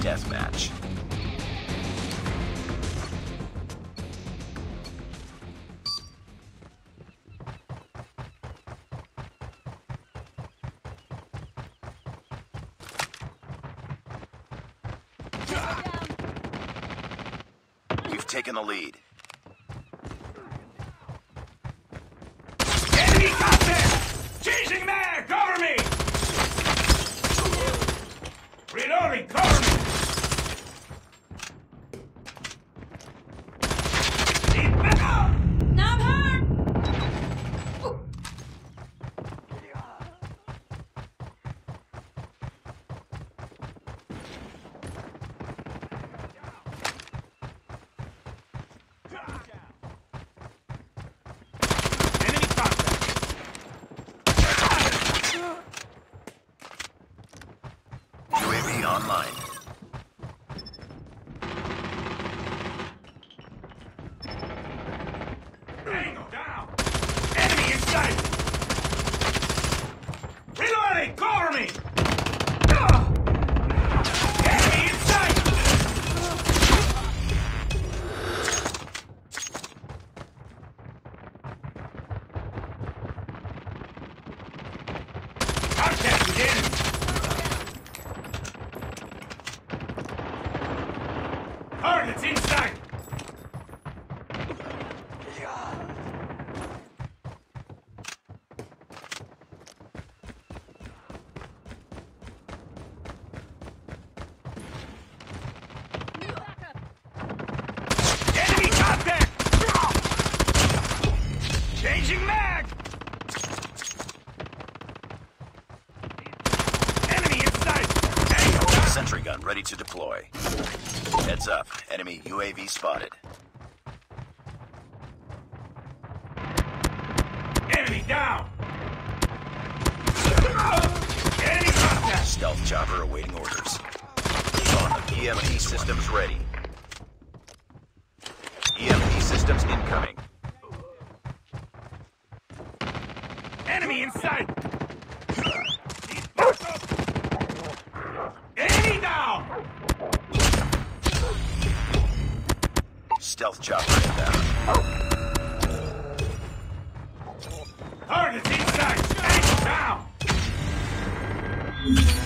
Deathmatch. You've taken the lead. Enemy contact! Changing mag! Cover me! Reloading! Cover me! Keep back up! Now I'm hurt! Enemy contact! UAV online. Angle down! Enemy in sight! Reloading! Cover me! Enemy in sight! Contact with enemy! Target's in sight! Enemy contact! Changing mag! Enemy in sight! Angle down! Sentry gun ready to deploy. Heads up. Enemy UAV spotted. Enemy down! Enemy contact! Stealth chopper awaiting orders. EMP systems ready. EMP systems incoming. Enemy in sight! Enemy down! Stealth chopper inbound. Target's in sight! Angle down!